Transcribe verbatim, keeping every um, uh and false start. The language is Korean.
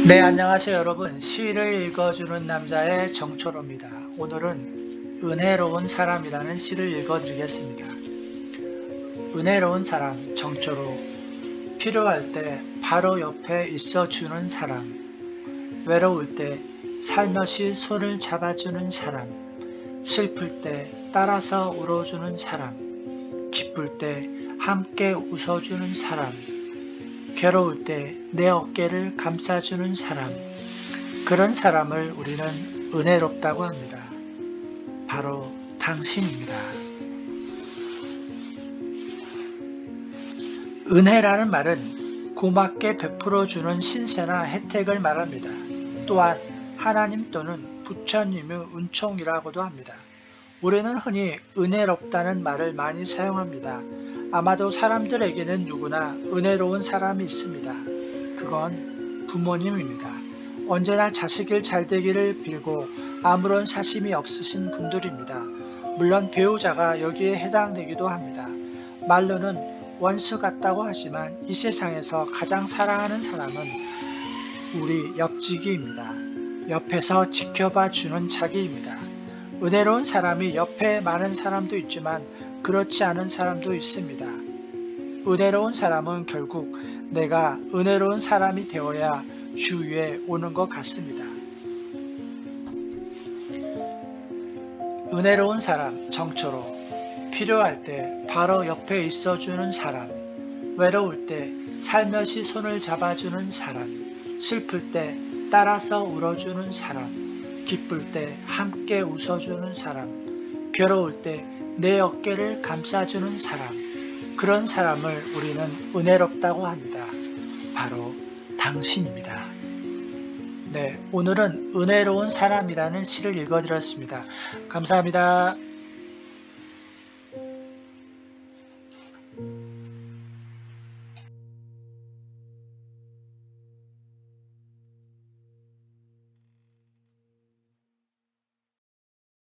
네, 안녕하세요 여러분. 시를 읽어주는 남자의 정초로입니다. 오늘은 은혜로운 사람이라는 시를 읽어드리겠습니다. 은혜로운 사람 정초로. 필요할 때 바로 옆에 있어주는 사람, 외로울 때 살며시 손을 잡아주는 사람, 슬플 때 따라서 울어주는 사람, 기쁠 때 함께 웃어주는 사람, 괴로울 때 내 어깨를 감싸주는 사람, 그런 사람을 우리는 은혜롭다고 합니다. 바로 당신입니다. 은혜라는 말은 고맙게 베풀어주는 신세나 혜택을 말합니다. 또한 하나님 또는 부처님의 은총이라고도 합니다. 우리는 흔히 은혜롭다는 말을 많이 사용합니다. 아마도 사람들에게는 누구나 은혜로운 사람이 있습니다. 그건 부모님입니다. 언제나 자식일 잘되기를 빌고 아무런 사심이 없으신 분들입니다. 물론 배우자가 여기에 해당되기도 합니다. 말로는 원수 같다고 하지만 이 세상에서 가장 사랑하는 사람은 우리 옆지기입니다. 옆에서 지켜봐 주는 자기입니다. 은혜로운 사람이 옆에 많은 사람도 있지만 그렇지 않은 사람도 있습니다. 은혜로운 사람은 결국 내가 은혜로운 사람이 되어야 주위에 오는 것 같습니다. 은혜로운 사람 정초로. 필요할 때 바로 옆에 있어주는 사람, 외로울 때 살며시 손을 잡아주는 사람, 슬플 때 따라서 울어주는 사람, 기쁠 때 함께 웃어주는 사람, 괴로울 때 내 어깨를 감싸주는 사람, 그런 사람을 우리는 은혜롭다고 합니다. 바로 당신입니다. 네, 오늘은 은혜로운 사람이라는 시를 읽어드렸습니다. 감사합니다.